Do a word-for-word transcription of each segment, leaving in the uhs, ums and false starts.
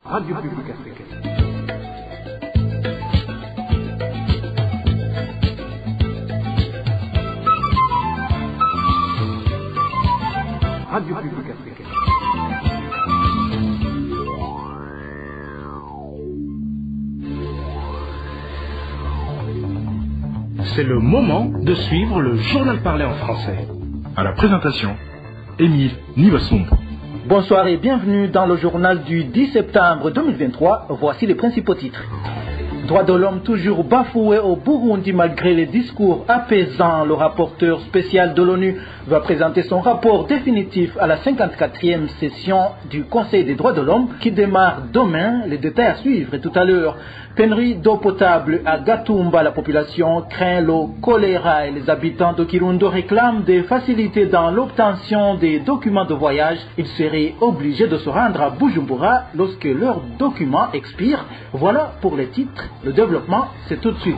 Radio Publique Africaine. Radio Publique Africaine. C'est le moment de suivre le journal parlé en français. À la présentation, Émile Nivassoum. Bonsoir et bienvenue dans le journal du dix septembre deux mille vingt-trois. Voici les principaux titres. Droits de l'homme toujours bafoués au Burundi malgré les discours apaisants. Le rapporteur spécial de l'ONU va présenter son rapport définitif à la cinquante-quatrième session du Conseil des droits de l'homme qui démarre demain. Les détails à suivre tout à l'heure. Pénurie d'eau potable à Gatumba, la population craint le choléra et les habitants de Kirundo réclament des facilités dans l'obtention des documents de voyage. Ils seraient obligés de se rendre à Bujumbura lorsque leurs documents expirent. Voilà pour les titres. Le développement, c'est tout de suite.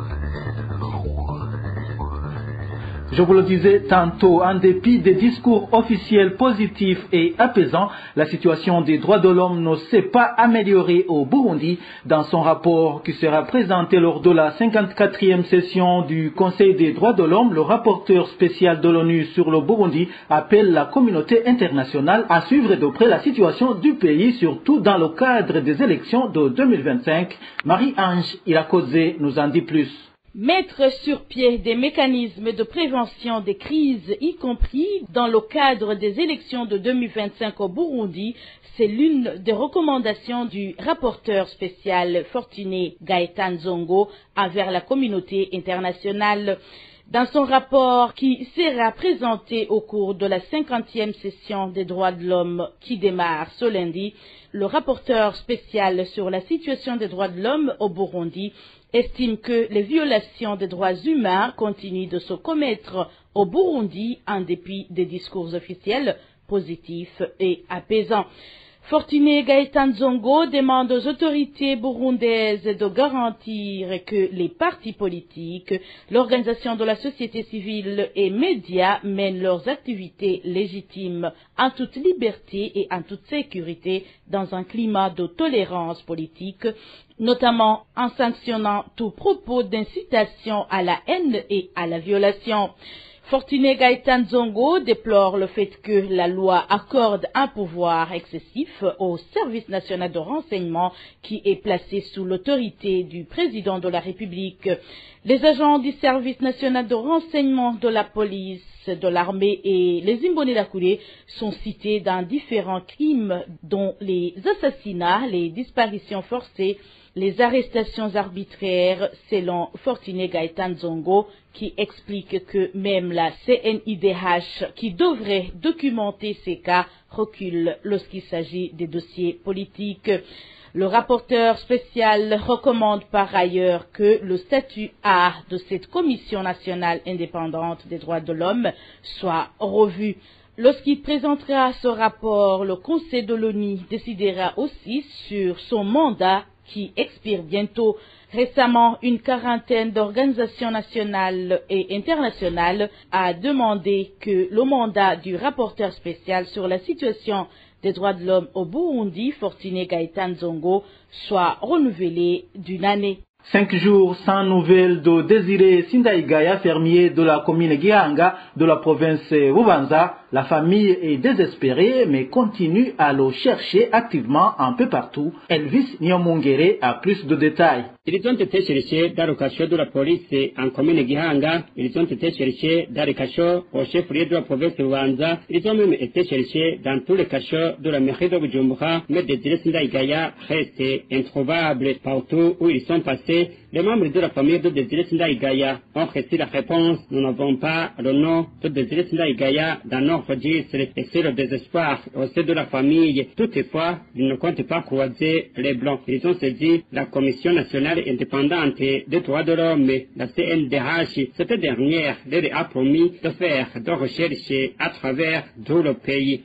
Je vous le disais tantôt, en dépit des discours officiels positifs et apaisants, la situation des droits de l'homme ne s'est pas améliorée au Burundi. Dans son rapport qui sera présenté lors de la cinquante-quatrième session du Conseil des droits de l'homme, le rapporteur spécial de l'ONU sur le Burundi appelle la communauté internationale à suivre de près la situation du pays, surtout dans le cadre des élections de deux mille vingt-cinq. Marie-Ange Irakoze nous en dit plus. Mettre sur pied des mécanismes de prévention des crises, y compris dans le cadre des élections de deux mille vingt-cinq au Burundi, c'est l'une des recommandations du rapporteur spécial Fortuné Gaëtan Zongo envers la communauté internationale. Dans son rapport qui sera présenté au cours de la cinquantième session des droits de l'homme qui démarre ce lundi, le rapporteur spécial sur la situation des droits de l'homme au Burundi estime que les violations des droits humains continuent de se commettre au Burundi en dépit des discours officiels positifs et apaisants. Fortuné Gaëtan Zongo demande aux autorités burundaises de garantir que les partis politiques, l'organisation de la société civile et médias mènent leurs activités légitimes en toute liberté et en toute sécurité dans un climat de tolérance politique, notamment en sanctionnant tout propos d'incitation à la haine et à la violation. Fortuné Gaëtan Zongo déplore le fait que la loi accorde un pouvoir excessif au service national de renseignement qui est placé sous l'autorité du président de la République. Les agents du service national de renseignement de la police, de l'armée et les Imbonerakure sont cités dans différents crimes dont les assassinats, les disparitions forcées, les arrestations arbitraires, selon Fortuné Gaëtan Zongo, qui explique que même la C N I D H, qui devrait documenter ces cas, recule lorsqu'il s'agit des dossiers politiques. Le rapporteur spécial recommande par ailleurs que le statut A de cette Commission nationale indépendante des droits de l'homme soit revu. Lorsqu'il présentera ce rapport, le Conseil de l'ONU décidera aussi sur son mandat qui expire bientôt. Récemment, une quarantaine d'organisations nationales et internationales a demandé que le mandat du rapporteur spécial sur la situation des droits de l'homme au Burundi, Fortuné Gaëtan Zongo, soit renouvelé d'une année. Cinq jours sans nouvelles de Désiré Sindaïgaya, fermier de la commune Gihanga de la province Bubanza. La famille est désespérée mais continue à le chercher activement un peu partout. Elvis Nyamungere a plus de détails. Ils ont été cherchés dans le cachot de la police en commune Gihanga. Ils ont été cherchés dans les cachots au chef-lieu de la province Bubanza. Ils ont même été cherchés dans tous les cachots de la mairie de Bujumbura. Mais Désiré Sindaïgaya reste introuvable partout où ils sont passés. Les membres de la famille de Désiré Sindaïgaya ont reçu la réponse. Nous n'avons pas le nom de Désiré Sindaïgaya dans nos registres et c'est le désespoir au sein de la famille. Toutefois, ils ne comptent pas croiser les blancs. Ils ont saisi la Commission nationale indépendante des droits de l'homme, la C N D H. Cette dernière leur a promis de faire des recherches à travers tout le pays.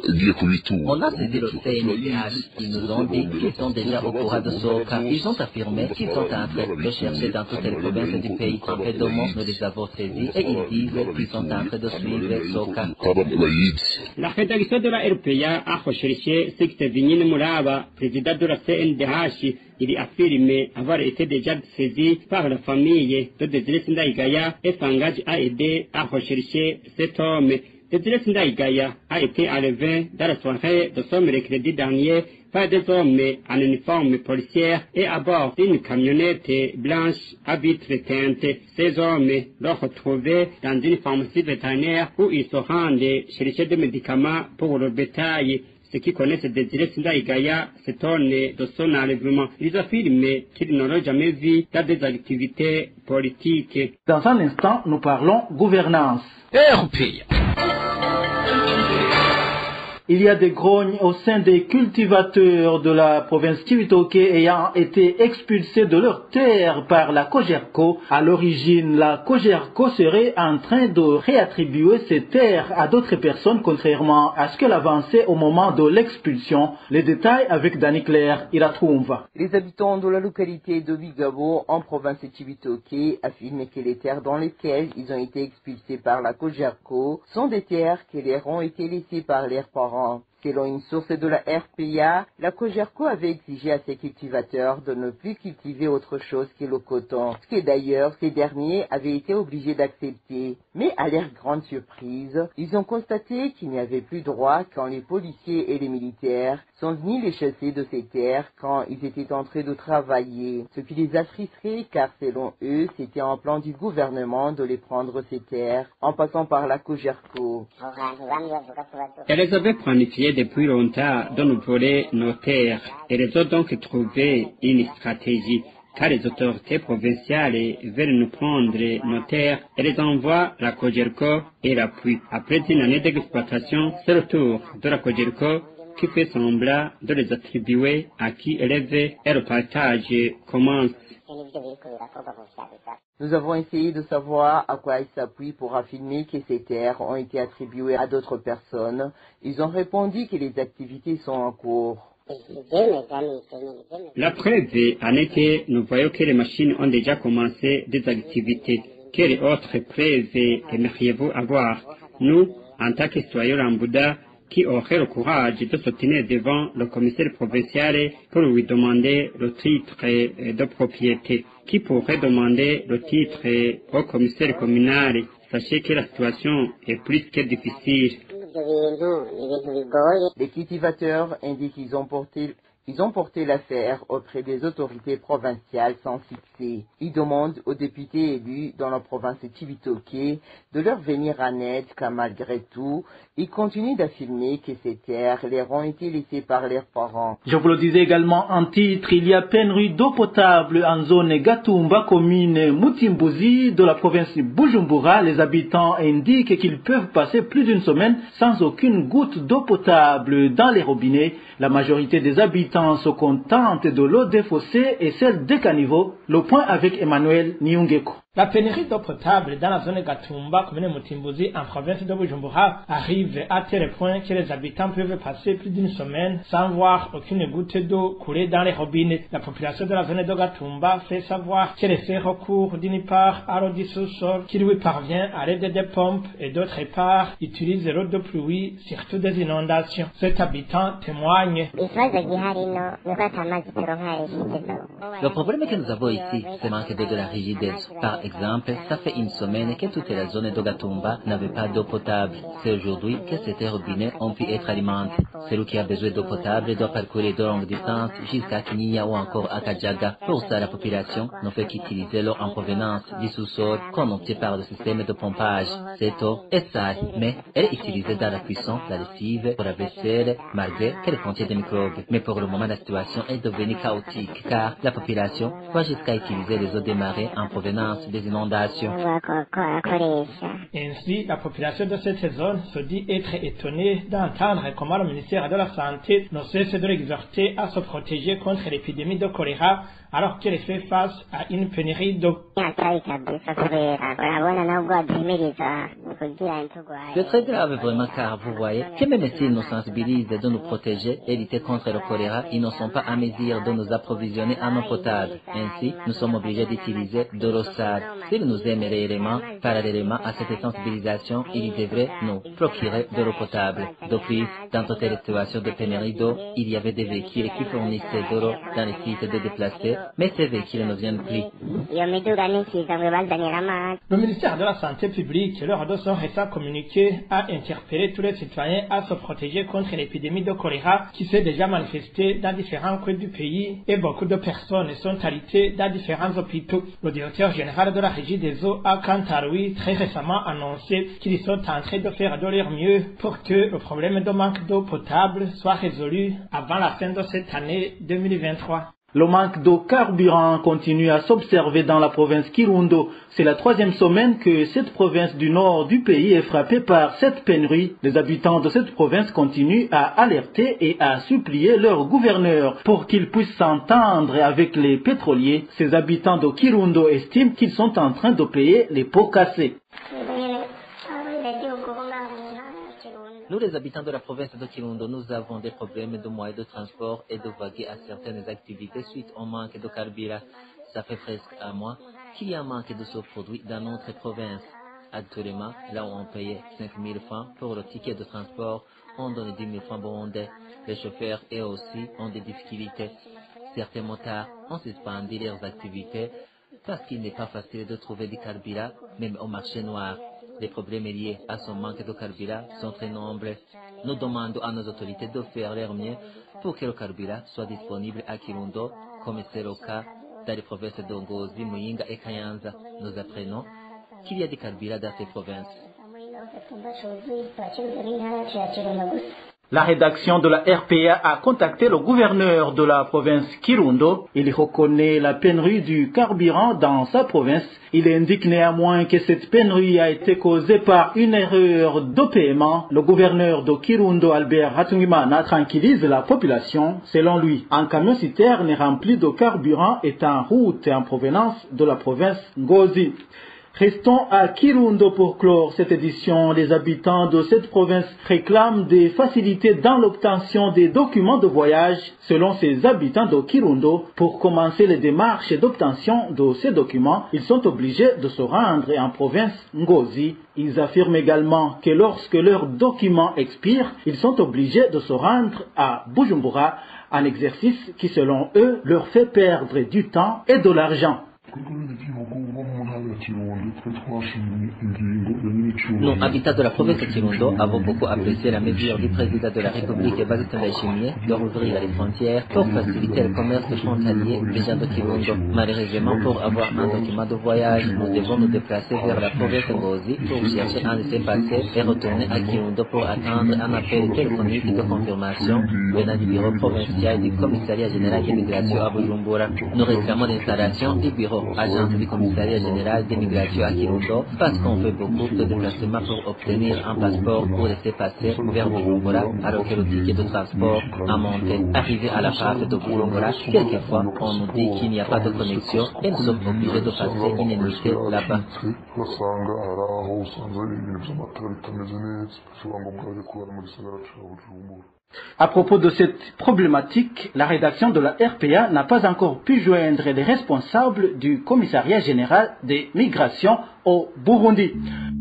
On a saisi le C N D H. Ils nous ont dit qu'ils sont déjà au courant de Soka. Ils ont affirmé qu'ils sont en train de chercher dans toutes les provinces du pays. Et demain, nous les avons saisis et ils disent qu'ils sont en train de suivre Soka. La rédaction de la R P A a recherché ce que Vignine Mourava, président de la C N D H, il affirme avoir été déjà saisi par la famille de Désiré Sindaïgaya et s'engage à aider à rechercher cet homme. Désiré Sindaïgaya a été enlevé dans la soirée de son mercredi dernier par des hommes en uniforme policière et à bord d'une camionnette blanche à vitres teintes. Ces hommes l'ont retrouvé dans une pharmacie vétérinaire où ils se rendent chercher des médicaments pour le bétail. Ceux qui connaissent Désiré Sindaïgaya s'étonnent de son enlèvement. Ils affirment qu'ils n'auront jamais vu dans des activités politiques. Dans un instant, nous parlons gouvernance. R P A. Il y a des grognes au sein des cultivateurs de la province Cibitoke ayant été expulsés de leurs terres par la Cogerco. À l'origine, la Cogerco serait en train de réattribuer ces terres à d'autres personnes, contrairement à ce qu'elle avançait au moment de l'expulsion. Les détails avec Dani Claire Iratumva. Les habitants de la localité de Bigabo, en province Cibitoke, affirment que les terres dans lesquelles ils ont été expulsés par la Cogerco sont des terres qui leur ont été laissées par leurs parents. Selon une source de la R P A, la Cogerco avait exigé à ses cultivateurs de ne plus cultiver autre chose que le coton, ce que d'ailleurs ces derniers avaient été obligés d'accepter. Mais à leur grande surprise, ils ont constaté qu'il n'y avait plus droit quand les policiers et les militaires sont venus les chasser de ces terres quand ils étaient en train de travailler. Ce qui les a frustrés car selon eux, c'était un plan du gouvernement de les prendre ces terres en passant par la Cogerco. Elles avaient planifié depuis longtemps de nous voler nos terres. Elles ont donc trouvé une stratégie. Car les autorités provinciales veulent nous prendre nos terres, elles envoient la Cogerco et l'appui. Après une année d'exploitation, c'est le tour de la Cogerco qui fait semblant de les attribuer à qui elle veut et le partage commence. Nous avons essayé de savoir à quoi ils s'appuient pour affirmer que ces terres ont été attribuées à d'autres personnes. Ils ont répondu que les activités sont en cours. La preuve en est que nous voyons que les machines ont déjà commencé des activités. Quelle autre preuve aimeriez-vous avoir? Nous, en tant que citoyens lambda, qui aurait le courage de se tenir devant le commissaire provincial pour lui demander le titre de propriété, qui pourrait demander le titre au commissaire communal. Sachez que la situation est plus que difficile. Les cultivateurs indiquent qu'ils ont porté Ils ont porté l'affaire auprès des autorités provinciales sans succès. Ils demandent aux députés élus dans la province de Cibitoke de leur venir en aide car malgré tout, ils continuent d'affirmer que ces terres leur ont été laissées par leurs parents. Je vous le disais également en titre, il y a pénurie d'eau potable en zone Gatumba, commune Mutimbuzi de la province de Bujumbura. Les habitants indiquent qu'ils peuvent passer plus d'une semaine sans aucune goutte d'eau potable dans les robinets. La majorité des habitants se contentent de l'eau des fossés et celle des caniveaux. Le point avec Emmanuel Niungeko. La pénurie d'eau potable dans la zone Gatumba, commune Mutimbuzi, en province de Bujumbura, arrive à tel point que les habitants peuvent passer plus d'une semaine sans voir aucune goutte d'eau couler dans les robinets. La population de la zone de Gatumba fait savoir qu'elle fait recours d'une part à l'eau du sous-sol qui lui parvient à l'aide des pompes et d'autre part utilise l'eau de pluie, surtout des inondations. Cet habitant témoigne. Le problème que nous avons ici, c'est le manque d'eau de la rigidesse. Par exemple, ça fait une semaine que toute la zone de Gatumba n'avait pas d'eau potable. C'est aujourd'hui que ces robinets ont pu être alimentés. Celui qui a besoin d'eau potable doit parcourir de longues distances jusqu'à Kiniya ou encore à Kajaga. Pour ça, la population ne fait qu'utiliser l'eau en provenance du sous-sol comme opté par le système de pompage. Cette eau est sale, mais elle est utilisée dans la cuisson, la lessive, pour la vaisselle, malgré qu'elle contient des microbes. Mais pour le moment, la situation est devenue chaotique, car la population va jusqu'à utiliser les eaux des marais en provenance des inondations. Ainsi, la population de cette zone se dit être étonnée d'entendre comment le ministère de la Santé ne cesse de l'exhorter à se protéger contre l'épidémie de choléra alors qu'elle fait face à une pénurie d'eau. C'est très grave vraiment car vous voyez que même s'ils nous sensibilisent de nous protéger et lutter contre le choléra, ils ne sont pas à mesure de nous approvisionner en eau potable. Ainsi, nous sommes obligés d'utiliser de l'eau sale. S'il nous aime réellement, parallèlement à cette sensibilisation, il devrait nous procurer de l'eau potable. De plus, dans toutes les situations de pénurie d'eau, il y avait des véhicules qui fournissaient de l'eau dans les sites de déplacés, mais ces véhicules ne viennent plus. Le ministère de la Santé publique, lors de son récent communiqué, a interpellé tous les citoyens à se protéger contre l'épidémie de choléra qui s'est déjà manifestée dans différents coins du pays et beaucoup de personnes sont alitées dans différents hôpitaux. Le directeur général de la Régie des eaux a quant à lui très récemment annoncé qu'ils sont en train de faire de leur mieux pour que le problème de manque d'eau potable soit résolu avant la fin de cette année deux mille vingt-trois. Le manque de carburant continue à s'observer dans la province Kirundo. C'est la troisième semaine que cette province du nord du pays est frappée par cette pénurie. Les habitants de cette province continuent à alerter et à supplier leur gouverneur pour qu'ils puissent s'entendre avec les pétroliers. Ces habitants de Kirundo estiment qu'ils sont en train de payer les pots cassés. Nous, les habitants de la province de Kirundo, nous avons des problèmes de moyens de transport et de vaguer à certaines activités suite au manque de carburant. Ça fait presque un mois qu'il y a un manque de ce produit dans notre province. Actuellement, là où on payait cinq mille francs pour le ticket de transport, on donne dix mille francs burundais. Les chauffeurs, eux aussi, ont des difficultés. Certains motards ont suspendu leurs activités parce qu'il n'est pas facile de trouver du carburant, même au marché noir. Les problèmes liés à ce manque de carburant sont très nombreux. Nous demandons à nos autorités de faire leur mieux pour que le carburant soit disponible à Kirundo, comme c'est le cas dans les provinces de Ngozi, Muyinga et Kayanza. Nous apprenons qu'il y a du carburant dans ces provinces. La rédaction de la R P A a contacté le gouverneur de la province Kirundo. Il reconnaît la pénurie du carburant dans sa province. Il indique néanmoins que cette pénurie a été causée par une erreur de paiement. Le gouverneur de Kirundo, Albert Hatungimana, tranquillise la population. Selon lui, un camion citerne rempli de carburant est en route en provenance de la province Ngozi. Restons à Kirundo pour clore cette édition. Les habitants de cette province réclament des facilités dans l'obtention des documents de voyage. Selon ces habitants de Kirundo, pour commencer les démarches d'obtention de ces documents, ils sont obligés de se rendre en province Ngozi. Ils affirment également que lorsque leurs documents expirent, ils sont obligés de se rendre à Bujumbura, un exercice qui selon eux leur fait perdre du temps et de l'argent. Nous, habitants de la province de Kirundo, avons beaucoup apprécié la mesure du président de la République, Evariste Ndayishimiye, de rouvrir les frontières pour faciliter le commerce frontalier des gens de Kirundo. Malheureusement, pour avoir un document de voyage, nous devons nous déplacer vers la province de Ngozi pour chercher un laissez-passer et retourner à Kirundo pour attendre un appel téléphonique de confirmation venant du bureau provincial du commissariat général d'immigration à Bujumbura. Nous réclamons l'installation du bureau agence du commissariat général d'immigration à Kirundo parce qu'on fait beaucoup de déplacements pour obtenir un passeport pour laisser passer vers Bujumbura alors que le ticket de transport a monté. Arrivé à la phase de Bujumbura, quelquefois on nous dit qu'il n'y a pas de connexion et nous sommes obligés de passer une nuitée là-bas. À propos de cette problématique, la rédaction de la R P A n'a pas encore pu joindre les responsables du commissariat général des migrations au Burundi.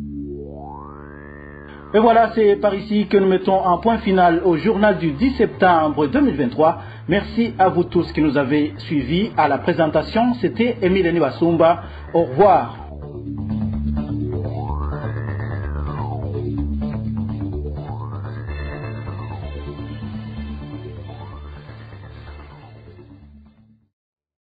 Et voilà, c'est par ici que nous mettons un point final au journal du dix septembre deux mille vingt-trois. Merci à vous tous qui nous avez suivis. À la présentation, c'était Emile Niwasumba. Au revoir.